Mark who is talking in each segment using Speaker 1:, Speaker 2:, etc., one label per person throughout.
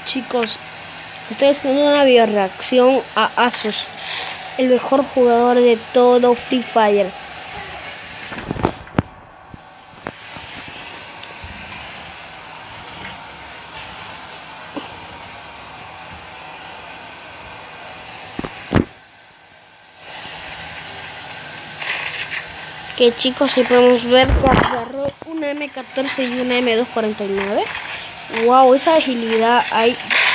Speaker 1: Chicos, estoy haciendo una bioreacción a Asus, el mejor jugador de todo Free Fire. Que chicos, si podemos ver que agarró una M14 y una M249. Wow, esa agilidad hay.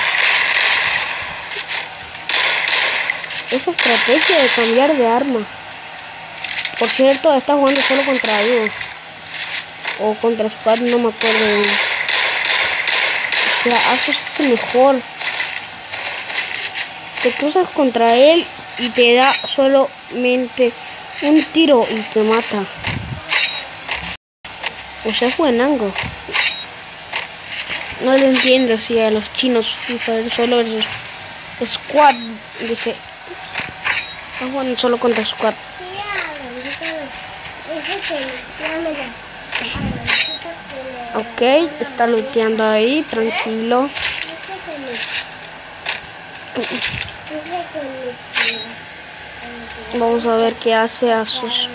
Speaker 1: Esa estrategia de cambiar de arma. Por cierto, está jugando solo contra Duo. O contra Squad, no me acuerdo bien. O sea, Asus es el mejor. Te cruzas contra él y te da solamente un tiro y te mata. O sea, es buenango. No le entiendo si a los chinos solo versus Squad. Dice, es bueno solo contra Squad. Ok, está looteando ahí, tranquilo. Vamos a ver qué hace Asus.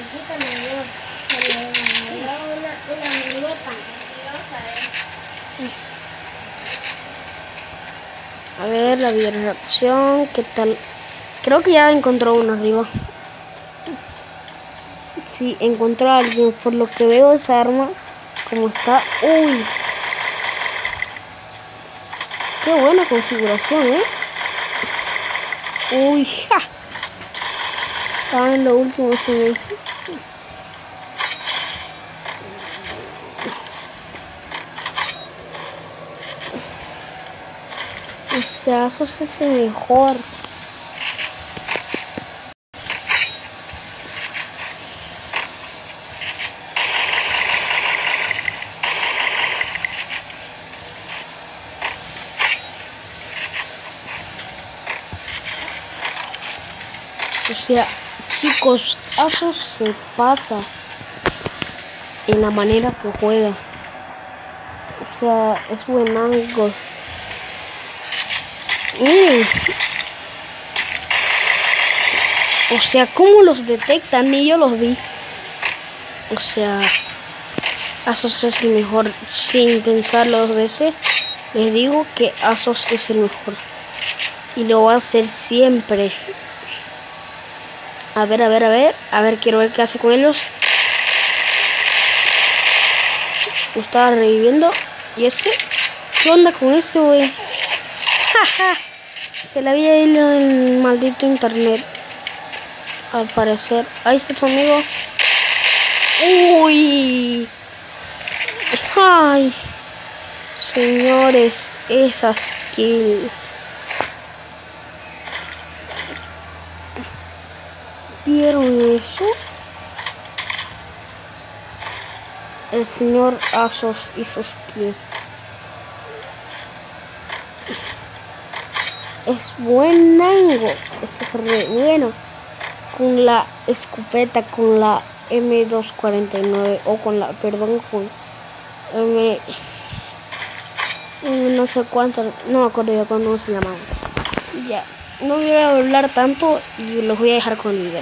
Speaker 1: A ver la bioreacción, ¿qué tal? Creo que ya encontró uno arriba. Sí, encontró a alguien. Por lo que veo esa arma, como está. ¡Uy! ¡Qué buena configuración, ¡Uy! ¡Ja! Estaba en lo último ese. O sea, Asus es el mejor. O sea, chicos, Asus se pasa en la manera que juega. O sea, es buenango. O sea, ¿cómo los detectan? Ni yo los vi. O sea, Asus es el mejor. Sin pensarlo dos veces, les digo que Asus es el mejor. Y lo va a hacer siempre. A ver, quiero ver qué hace con ellos. Lo estaba reviviendo. ¿Y ese? ¿Qué onda con ese, güey? Se le había ido el maldito internet. Al parecer. Ahí está tu amigo. ¡Uy! ¡Ay! Señores, esas kills. ¿Vieron eso? El señor Asus y sus kills. Es buenango. Es re bueno. Con la escopeta, con la M249 o con la, perdón, con no sé cuánto, no me acuerdo ya cuándo se llamaba. Ya, no voy a hablar tanto y los voy a dejar con el video.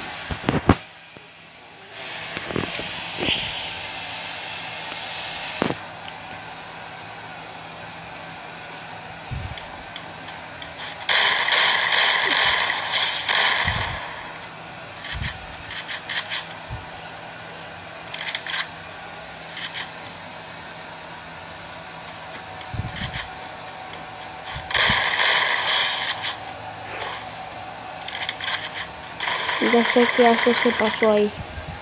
Speaker 1: Ya sé qué hace, se pasó ahí.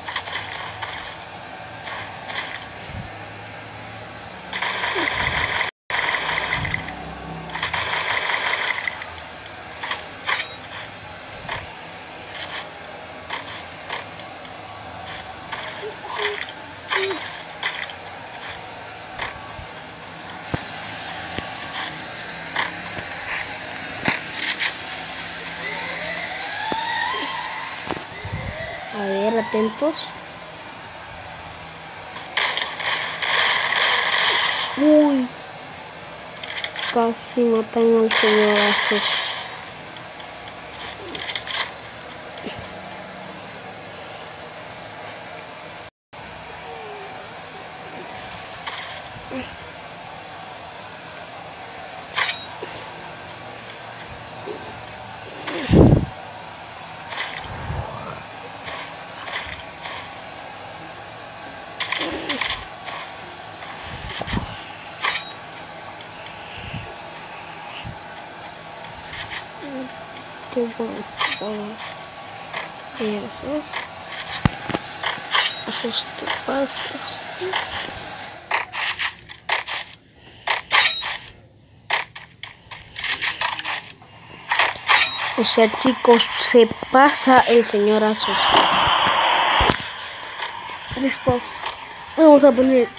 Speaker 1: A ver, atentos. Uy. casi matan al señor Asos. Qué bueno. Esos te pasas. O sea, chicos, se pasa el señor Asos. Después vamos a poner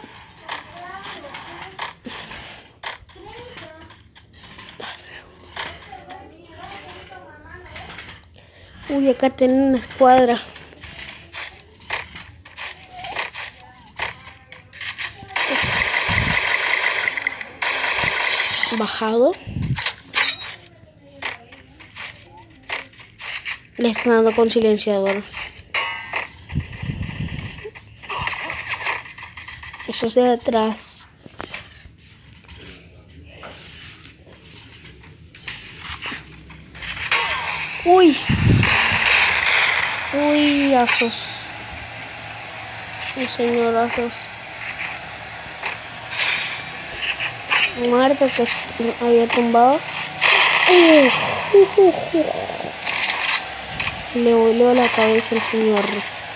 Speaker 1: uy, acá tienen una escuadra. Bajado. Le están dando con silenciador. Eso es de atrás. Uy. Uy, Asos. El señor Asos. Muerto que había tumbado. Le voló la cabeza el señor.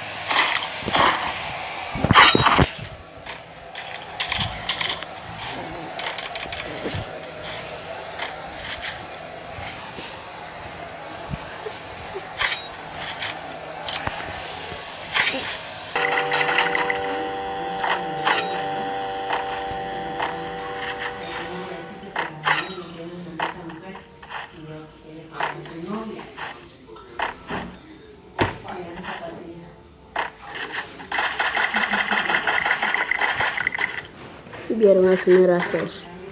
Speaker 1: Vieron al señor Asos.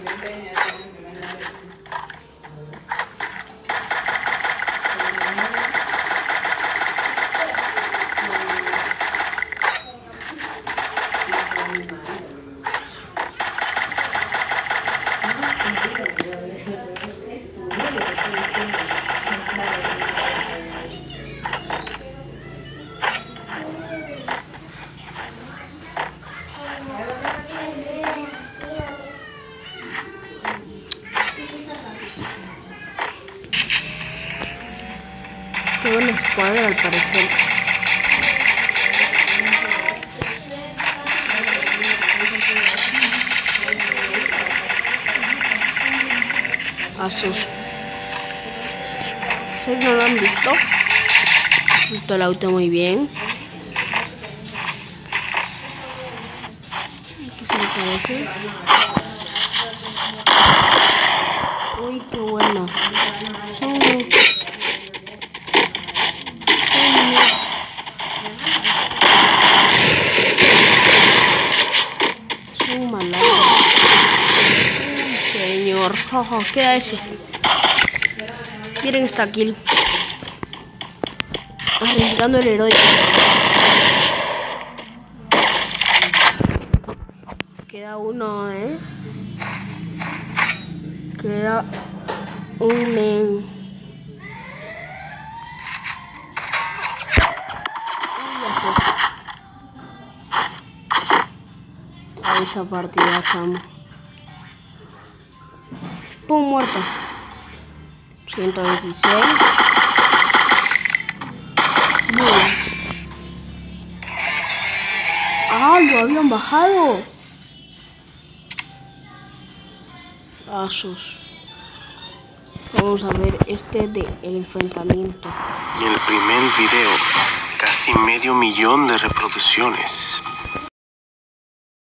Speaker 1: Qué buena escuadra al parecer. Asos. ¿Ustedes no lo han visto? Visto el auto muy bien. ¿Qué se le parece? Uy, qué bueno. Son malandros. Señor, ojo, queda ese. Miren esta kill. Arriesgando el héroe. Queda uno, Queda un men. A esa partida estamos. ¡Pum! Muerto. 126. ¡Ah! ¡Lo habían bajado! Asos. Vamos a ver este de el enfrentamiento.
Speaker 2: Y en el primer video, casi 500.000 de reproducciones.